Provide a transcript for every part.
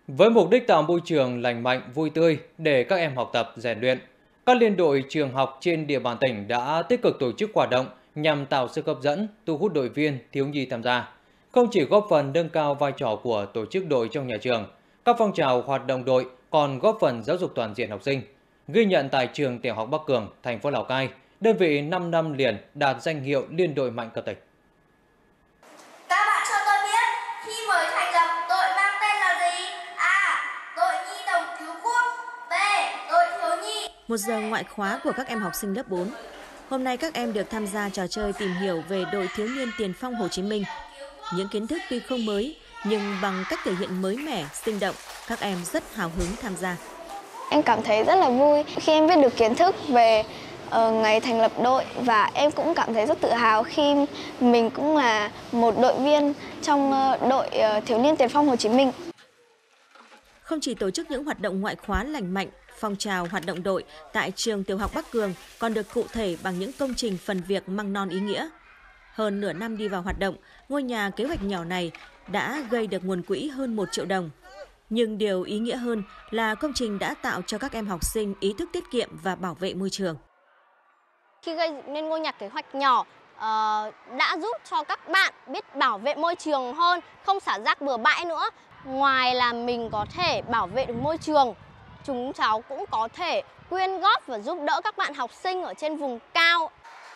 Với mục đích tạo môi trường lành mạnh, vui tươi để các em học tập, rèn luyện, các liên đội trường học trên địa bàn tỉnh đã tích cực tổ chức hoạt động nhằm tạo sức hấp dẫn, thu hút đội viên, thiếu nhi tham gia. Không chỉ góp phần nâng cao vai trò của tổ chức đội trong nhà trường, các phong trào hoạt động đội còn góp phần giáo dục toàn diện học sinh. Ghi nhận tại trường Tiểu học Bắc Cường, thành phố Lào Cai, đơn vị 5 năm liền đạt danh hiệu Liên đội mạnh cấp tỉnh. Các bạn cho tôi biết khi mới thành lập đội mang tên là gì? A. Đội nhi đồng cứu quốc. B. Đội thiếu nhi. Một giờ ngoại khóa của các em học sinh lớp 4. Hôm nay các em được tham gia trò chơi tìm hiểu về đội thiếu niên tiền phong Hồ Chí Minh. Những kiến thức tuy không mới, nhưng bằng cách thể hiện mới mẻ, sinh động, các em rất hào hứng tham gia. Em cảm thấy rất là vui khi em biết được kiến thức về ngày thành lập đội, và em cũng cảm thấy rất tự hào khi mình cũng là một đội viên trong đội thiếu niên tiền phong Hồ Chí Minh. Không chỉ tổ chức những hoạt động ngoại khóa lành mạnh, phong trào hoạt động đội tại trường Tiểu học Bắc Cường còn được cụ thể bằng những công trình phần việc măng non ý nghĩa. Hơn nửa năm đi vào hoạt động, ngôi nhà kế hoạch nhỏ này đã gây được nguồn quỹ hơn 1 triệu đồng. Nhưng điều ý nghĩa hơn là công trình đã tạo cho các em học sinh ý thức tiết kiệm và bảo vệ môi trường. Khi gây nên ngôi nhà kế hoạch nhỏ đã giúp cho các bạn biết bảo vệ môi trường hơn, không xả rác bừa bãi nữa. Ngoài là mình có thể bảo vệ được môi trường, chúng cháu cũng có thể quyên góp và giúp đỡ các bạn học sinh ở trên vùng cao.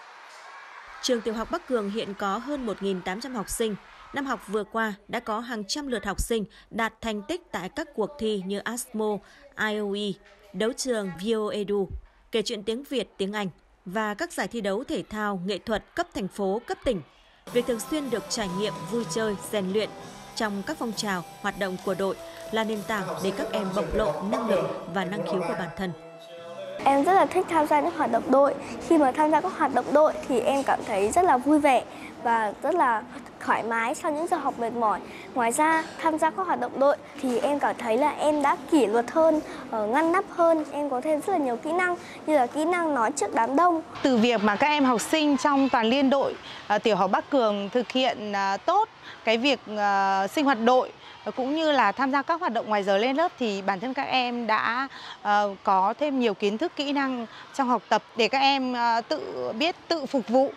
Trường Tiểu học Bắc Cường hiện có hơn 1.800 học sinh. Năm học vừa qua đã có hàng trăm lượt học sinh đạt thành tích tại các cuộc thi như ASMO, IOE, đấu trường VioEdu, kể chuyện tiếng Việt, tiếng Anh và các giải thi đấu thể thao, nghệ thuật cấp thành phố, cấp tỉnh. Việc thường xuyên được trải nghiệm, vui chơi, rèn luyện trong các phong trào, hoạt động của đội là nền tảng để các em bộc lộ năng lực và năng khiếu của bản thân. Em rất là thích tham gia những hoạt động đội. Khi mà tham gia các hoạt động đội thì em cảm thấy rất là vui vẻ và rất là thoải mái sau những giờ học mệt mỏi. Ngoài ra, tham gia các hoạt động đội thì em cảm thấy là em đã kỷ luật hơn, ngăn nắp hơn, em có thêm rất là nhiều kỹ năng như là kỹ năng nói trước đám đông. Từ việc mà các em học sinh trong toàn liên đội Tiểu học Bắc Cường thực hiện tốt cái việc sinh hoạt đội cũng như là tham gia các hoạt động ngoài giờ lên lớp thì bản thân các em đã có thêm nhiều kiến thức, kỹ năng trong học tập để các em tự biết tự phục vụ,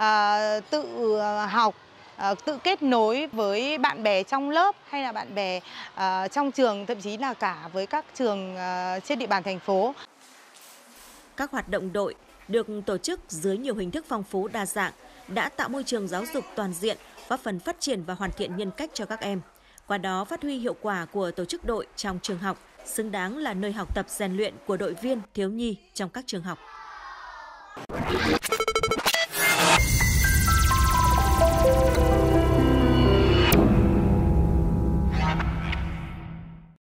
tự học, tự kết nối với bạn bè trong lớp hay là bạn bè trong trường, thậm chí là cả với các trường trên địa bàn thành phố. Các hoạt động đội được tổ chức dưới nhiều hình thức phong phú đa dạng đã tạo môi trường giáo dục toàn diện, góp phần phát triển và hoàn thiện nhân cách cho các em. Qua đó phát huy hiệu quả của tổ chức đội trong trường học, xứng đáng là nơi học tập rèn luyện của đội viên thiếu nhi trong các trường học.